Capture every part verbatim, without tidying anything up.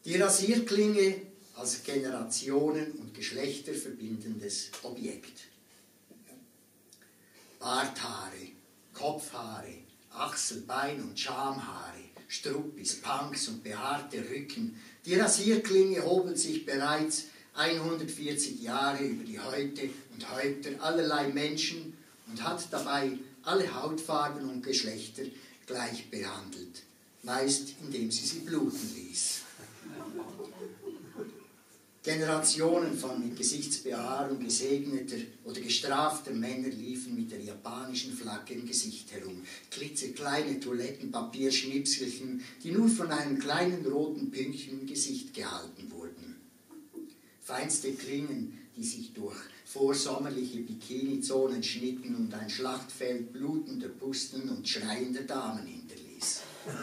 Die Rasierklinge als Generationen- und Geschlechter verbindendes Objekt. Barthaare, Kopfhaare, Achsel-, Bein- und Schamhaare, Struppis, Punks und behaarte Rücken. Die Rasierklinge hobelt sich bereits hundertvierzig Jahre über die Häute und Häupter allerlei Menschen und hat dabei alle Hautfarben und Geschlechter gleich behandelt, meist indem sie sie bluten ließ. Generationen von mit Gesichtsbehaarung gesegneter oder gestrafter Männer liefen mit der japanischen Flagge im Gesicht herum. Klitzekleine Toilettenpapierschnipselchen, die nur von einem kleinen roten Pünktchen im Gesicht gehalten wurden. Feinste Klingen, die sich durch vorsommerliche Bikini-Zonen schnitten und ein Schlachtfeld blutender Pusten und schreiender Damen hinterließ.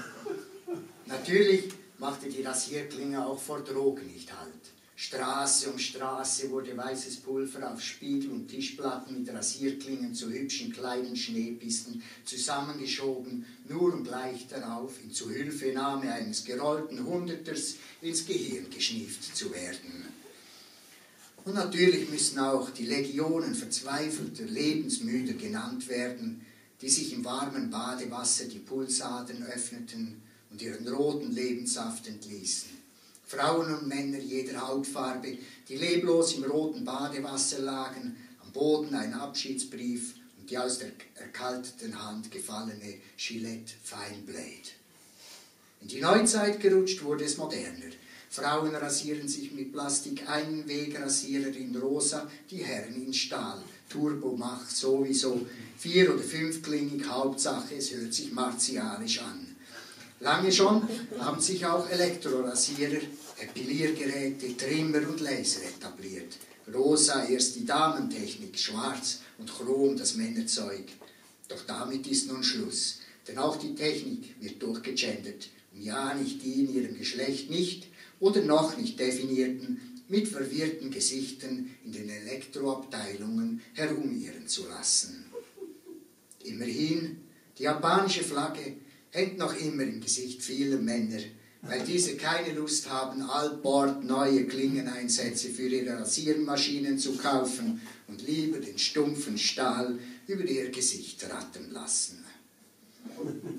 Natürlich machte die Rasierklinge auch vor Drogen nicht Halt. Straße um Straße wurde weißes Pulver auf Spiegel und Tischplatten mit Rasierklingen zu hübschen kleinen Schneepisten zusammengeschoben, nur um gleich darauf in Zuhilfenahme eines gerollten Hunderters ins Gehirn geschnieft zu werden. Und natürlich müssen auch die Legionen verzweifelter, lebensmüder genannt werden, die sich im warmen Badewasser die Pulsadern öffneten und ihren roten Lebenssaft entließen. Frauen und Männer jeder Hautfarbe, die leblos im roten Badewasser lagen, am Boden ein Abschiedsbrief und die aus der erkalteten Hand gefallene Gillette Fine Blade. In die Neuzeit gerutscht wurde es moderner. Frauen rasieren sich mit Plastik-Einwegrasierer in rosa, die Herren in Stahl. Turbo macht sowieso, vier- oder fünfklingig, Hauptsache es hört sich martialisch an. Lange schon haben sich auch Elektrorasierer, Epiliergeräte, Trimmer und Laser etabliert. Rosa erst die Damentechnik, schwarz und chrom das Männerzeug. Doch damit ist nun Schluss, denn auch die Technik wird durchgegendert, um ja nicht die in ihrem Geschlecht nicht oder noch nicht definierten, mit verwirrten Gesichtern in den Elektroabteilungen herumirren zu lassen. Immerhin, die japanische Flagge hängt noch immer im Gesicht vieler Männer, weil diese keine Lust haben, altbord neue Klingeneinsätze für ihre Rasiermaschinen zu kaufen und lieber den stumpfen Stahl über ihr Gesicht rattern lassen.